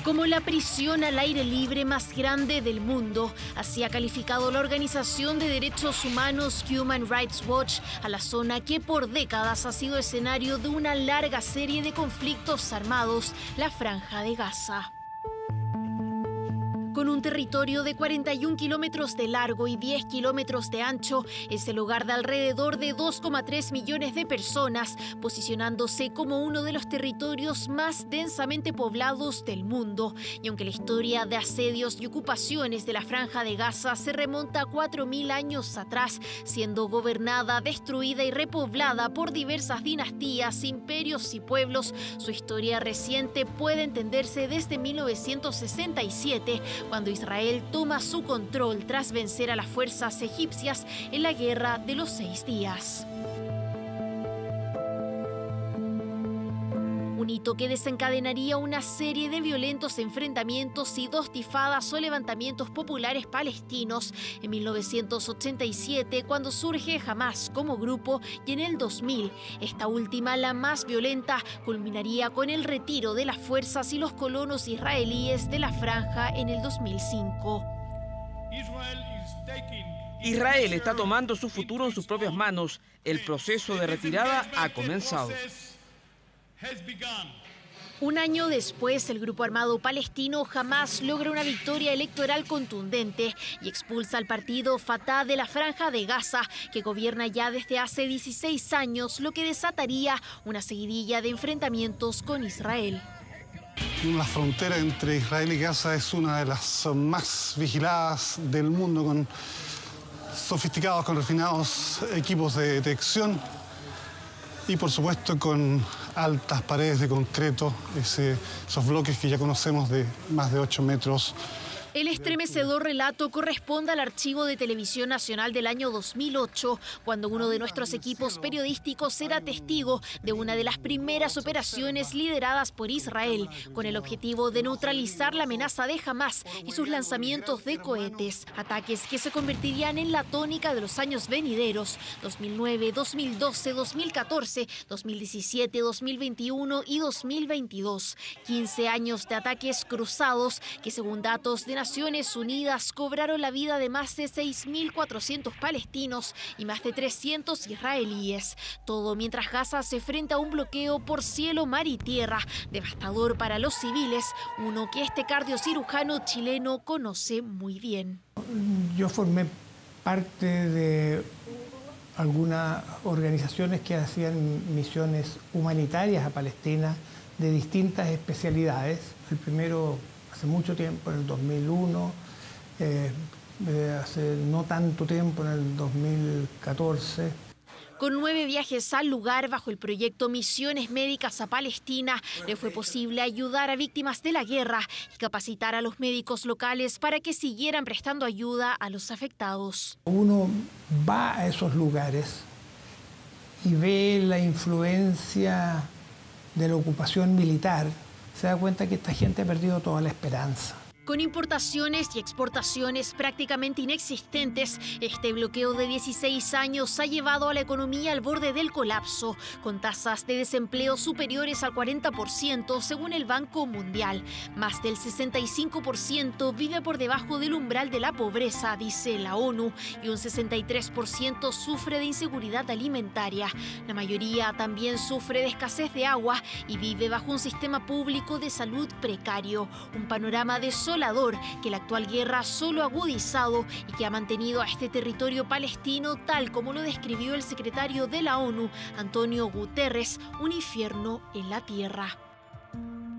Como la prisión al aire libre más grande del mundo, así ha calificado la organización de derechos humanos Human Rights Watch a la zona que por décadas ha sido escenario de una larga serie de conflictos armados, la Franja de Gaza. Con un territorio de 41 kilómetros de largo y 10 kilómetros de ancho, es el hogar de alrededor de 2,3 millones de personas, posicionándose como uno de los territorios más densamente poblados del mundo. Y aunque la historia de asedios y ocupaciones de la Franja de Gaza se remonta a 4.000 años atrás, siendo gobernada, destruida y repoblada por diversas dinastías, imperios y pueblos, su historia reciente puede entenderse desde 1967, cuando Israel toma su control tras vencer a las fuerzas egipcias en la Guerra de los 6 días. Un hito que desencadenaría una serie de violentos enfrentamientos y 2 tifadas o levantamientos populares palestinos en 1987, cuando surge Hamás como grupo, y en el 2000, esta última, la más violenta, culminaría con el retiro de las fuerzas y los colonos israelíes de la franja en el 2005. Israel está tomando su futuro en sus propias manos. El proceso de retirada ha comenzado. Un año después, el grupo armado palestino Hamás logra una victoria electoral contundente y expulsa al partido Fatah de la Franja de Gaza, que gobierna ya desde hace 16 años, lo que desataría una seguidilla de enfrentamientos con Israel. La frontera entre Israel y Gaza es una de las más vigiladas del mundo, con sofisticados, con refinados equipos de detección y, por supuesto, con altas paredes de concreto, esos bloques que ya conocemos de más de 8 metros. El estremecedor relato corresponde al archivo de Televisión Nacional del año 2008, cuando uno de nuestros equipos periodísticos era testigo de una de las primeras operaciones lideradas por Israel, con el objetivo de neutralizar la amenaza de Hamás y sus lanzamientos de cohetes, ataques que se convertirían en la tónica de los años venideros: 2009, 2012, 2014, 2017, 2021 y 2022. 15 años de ataques cruzados que, según datos de Naciones Unidas, cobraron la vida de más de 6.400 palestinos y más de 300 israelíes. Todo mientras Gaza se enfrenta a un bloqueo por cielo, mar y tierra, devastador para los civiles, uno que este cardiocirujano chileno conoce muy bien. Yo formé parte de algunas organizaciones que hacían misiones humanitarias a Palestina de distintas especialidades. El primero hace mucho tiempo, en el 2001, hace no tanto tiempo, en el 2014. Con 9 viajes al lugar bajo el proyecto Misiones Médicas a Palestina, le fue posible ayudar a víctimas de la guerra y capacitar a los médicos locales para que siguieran prestando ayuda a los afectados. Uno va a esos lugares y ve la influencia de la ocupación militar, se da cuenta que esta gente ha perdido toda la esperanza. Con importaciones y exportaciones prácticamente inexistentes, este bloqueo de 16 años ha llevado a la economía al borde del colapso, con tasas de desempleo superiores al 40% según el Banco Mundial. Más del 65% vive por debajo del umbral de la pobreza, dice la ONU, y un 63% sufre de inseguridad alimentaria. La mayoría también sufre de escasez de agua y vive bajo un sistema público de salud precario. Un panorama desolador que la actual guerra solo ha agudizado y que ha mantenido a este territorio palestino, tal como lo describió el secretario de la ONU, Antonio Guterres, un infierno en la tierra.